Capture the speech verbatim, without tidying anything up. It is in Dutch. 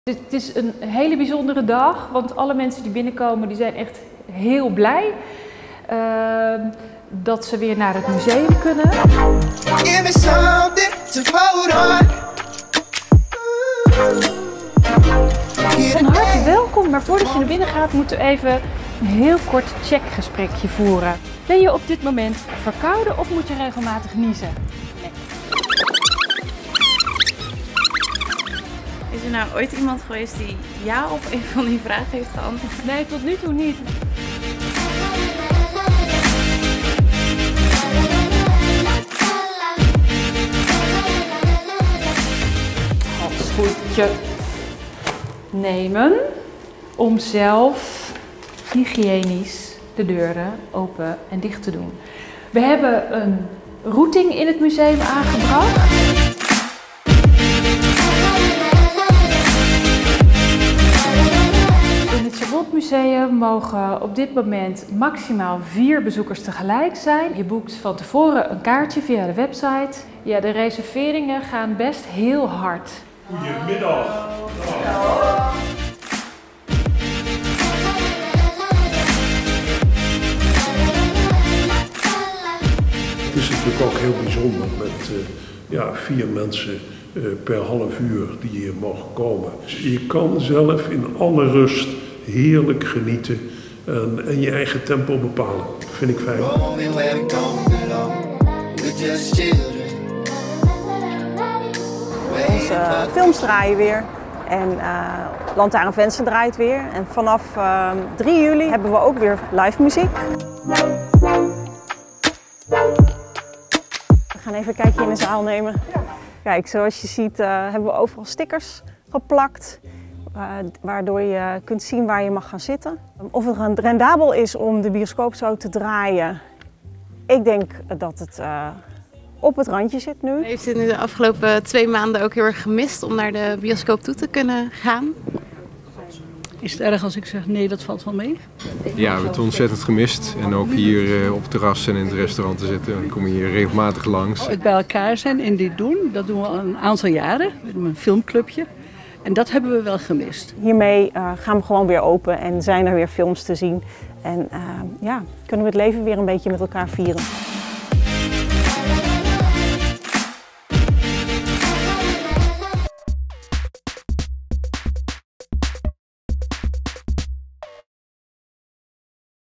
Het is een hele bijzondere dag, want alle mensen die binnenkomen die zijn echt heel blij uh, dat ze weer naar het museum kunnen. Van harte welkom, maar voordat je naar binnen gaat moeten we even een heel kort checkgesprekje voeren. Ben je op dit moment verkouden of moet je regelmatig niezen? Nee. Is er nou ooit iemand geweest die ja op een van die vragen heeft geantwoord? Nee, tot nu toe niet. Handschoentje nemen om zelf hygiënisch de deuren open en dicht te doen. We hebben een routing in het museum aangebracht. In het Charlotte Museum mogen op dit moment maximaal vier bezoekers tegelijk zijn. Je boekt van tevoren een kaartje via de website. Ja, de reserveringen gaan best heel hard. Goedemiddag. Het is natuurlijk ook heel bijzonder met uh, ja, vier mensen uh, per half uur die hier mogen komen. Dus je kan zelf in alle rust heerlijk genieten en, en je eigen tempo bepalen. Dat vind ik fijn. Onze films draaien weer en uh, Lantaarnvenster draait weer. En vanaf uh, drie juli hebben we ook weer live muziek. We gaan even een kijkje in de zaal nemen. Kijk, zoals je ziet uh, hebben we overal stickers geplakt. Uh, waardoor je kunt zien waar je mag gaan zitten. Of het rendabel is om de bioscoop zo te draaien, ik denk dat het uh, op het randje zit nu. Heeft u nu de afgelopen twee maanden ook heel erg gemist om naar de bioscoop toe te kunnen gaan? Is het erg als ik zeg nee, dat valt wel mee? Ja, we hebben het ontzettend gemist. En ook hier uh, op het terras en in het restaurant te zitten. We komen hier regelmatig langs. Het bij elkaar zijn en dit doen, dat doen we al een aantal jaren. We hebben een filmclubje. En dat hebben we wel gemist. Hiermee uh, gaan we gewoon weer open en zijn er weer films te zien. En uh, ja, kunnen we het leven weer een beetje met elkaar vieren.